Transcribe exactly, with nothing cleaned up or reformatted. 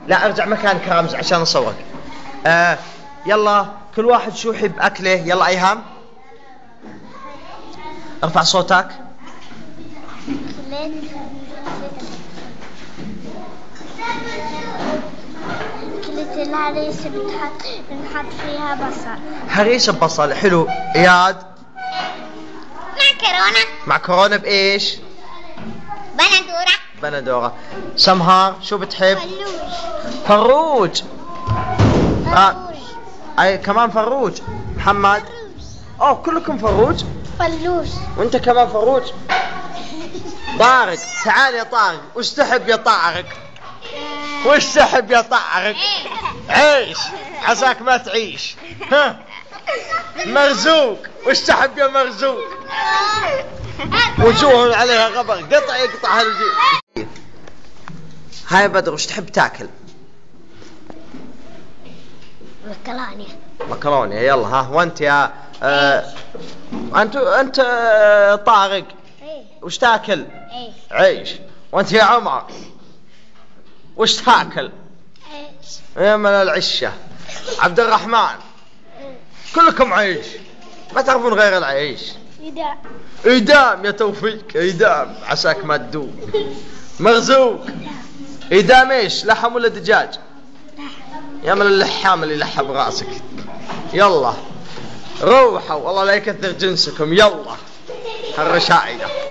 لا ارجع مكانك رامز عشان اصورك. آه يلا كل واحد شو يحب اكله. يلا ايهام ارفع صوتك. أكلة الهريسة بنحط بنحط فيها بصل. هريسة ببصل حلو. اياد معكرونة. معكرونة بايش؟ بندورة. بندورة. سمهار شو بتحب؟ فروج. فروج. فروج. آه. اي كمان فروج. محمد اوه كلكم فروج. فلوج. وانت كمان فروج. طارق تعال يا طارق. وش تحب يا طارق؟ وش تحب يا طارق؟ عيش عساك ما تعيش. ها مرزوق وش تحب يا مرزوق؟ وجوه عليها غبر قطع يقطع هالوجه. هاي بدر وش تحب تاكل؟ مكرونة. مكرونة. يلا ها وانت يا آه انت انت آه طارق وش تاكل؟ عيش. عيش. وانت يا عمر وش تاكل؟ عيش. يا من العشة. عبد الرحمن كلكم عيش ما تعرفون غير العيش. إدام. إدام يا توفيق. إدام عساك ما تدوم. مرزوق إدام ايش لحم ولا دجاج؟ يا من اللحام اللي لحم راسك. يلا روحوا والله لا يكثر جنسكم. يلا هالرشايدة.